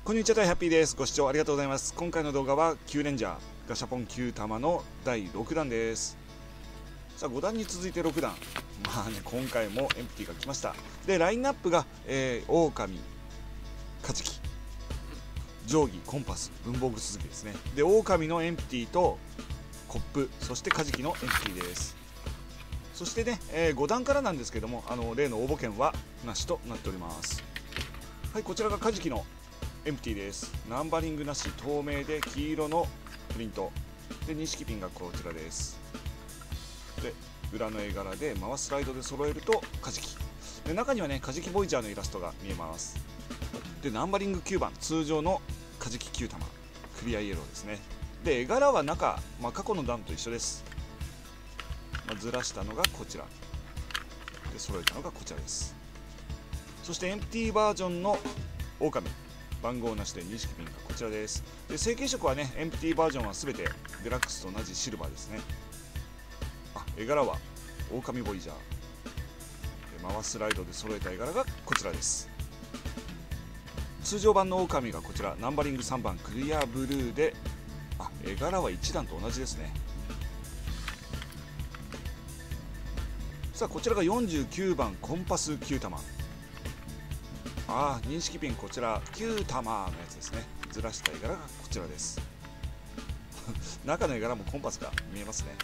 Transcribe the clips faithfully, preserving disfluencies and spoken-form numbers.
こんにちは、タイハッピーです。ご視聴ありがとうございます。今回の動画はキューレンジャーガシャポンきゅう玉のだいろくだんです。さあごだんに続いてろくだん、まあね、今回もエンプティが来ました。でラインナップが、えー、狼、カジキ、定規、コンパス、文房具続きですね。で狼のエンプティとコップ、そしてカジキのエンプティです。そしてね、えー、ごだんからなんですけども、あの例の応募券はなしとなっております。はい、こちらがカジキのエンプティです。ナンバリングなし、透明で黄色のプリントで、錦ピンがこちらです。で裏の絵柄で回すライドで揃えるとカジキで、中にはねカジキボイジャーのイラストが見えます。でナンバリングきゅうばん、通常のカジキきゅう玉、クリアイエローですね。で絵柄は中、まあ、過去の段と一緒です。まあ、ずらしたのがこちらで、揃えたのがこちらです。そしてエンプティバージョンの狼、番号なしで錦ピンがこちらです。で成型色はね、エンプティバージョンは全てデラックスと同じシルバーですね。あ、絵柄は狼ボイジャーで、回すライドで揃えた絵柄がこちらです。通常版の狼がこちら、ナンバリングさんばん、クリアブルーで、あ、絵柄はいちだんと同じですね。さあこちらがよんじゅうきゅうばん、コンパスきゅう玉。ああ、認識ピンこちらきゅう玉のやつですね。ずらした絵柄がこちらです中の絵柄もコンパスが見えますね。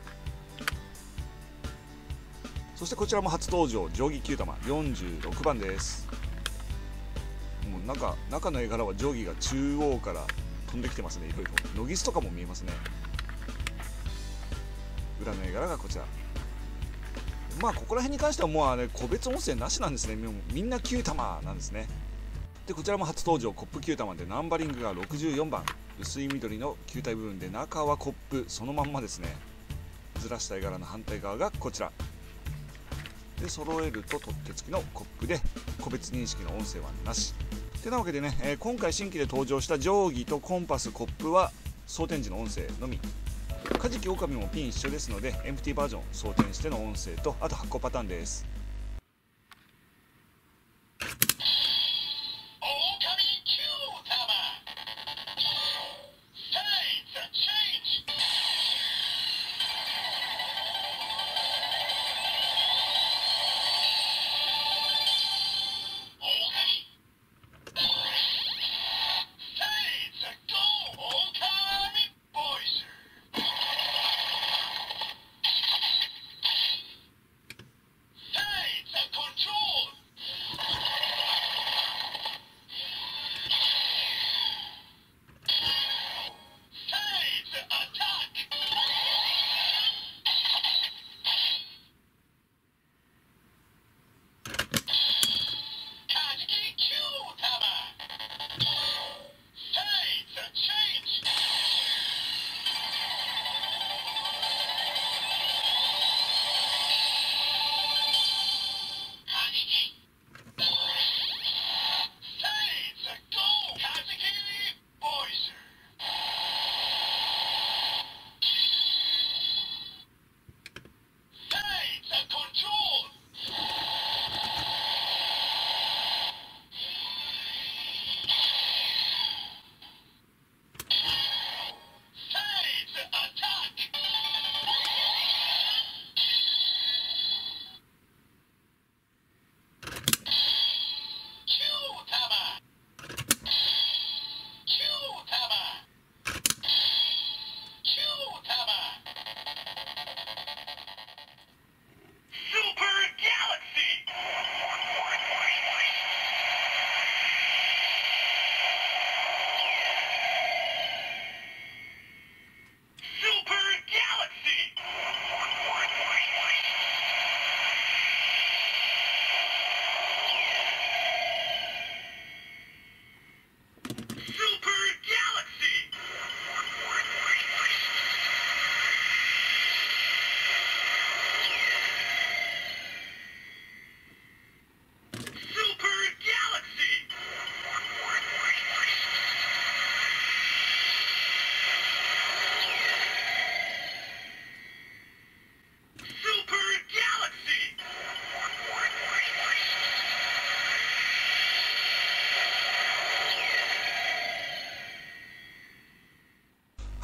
そしてこちらも初登場、定規きゅう玉、よんじゅうろくばんです。もう中中の絵柄は定規が中央から飛んできてますね。いろいろノギスとかも見えますね。裏の絵柄がこちら。まあここら辺に関してはもうあれ個別音声なしなんですね。もうみんなきゅう玉なんですね。でこちらも初登場、コップきゅう玉で、ナンバリングがろくじゅうよんばん、薄い緑の球体部分で、中はコップそのまんまですね。ずらした絵柄の反対側がこちらで、揃えると取っ手付きのコップで、個別認識の音声はなし。てなわけでね、えー、今回新規で登場した定規とコンパス、コップは装填時の音声のみ。カジキ、オオカミもピン一緒ですので、エンプティバージョン装填しての音声と、あと発行パターンです。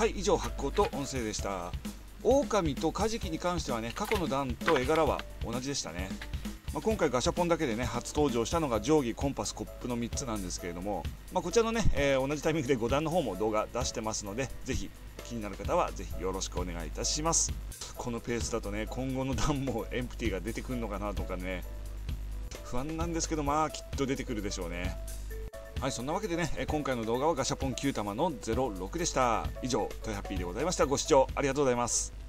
はい、以上発行と音声でした。狼とカジキに関してはね、過去の段と絵柄は同じでしたね。まあ、今回ガシャポンだけでね初登場したのが定規、コンパス、コップのみっつなんですけれども、まあ、こちらのね、えー、同じタイミングでご段の方も動画出してますので、ぜひ気になる方はぜひよろしくお願いいたします。このペースだとね今後の段もエンプティが出てくるのかなとかね不安なんですけど、まあきっと出てくるでしょうね。はい、そんなわけでね今回の動画はガシャポンきゅう玉のゼロろくでした。以上トイハッピーでございました。ご視聴ありがとうございます。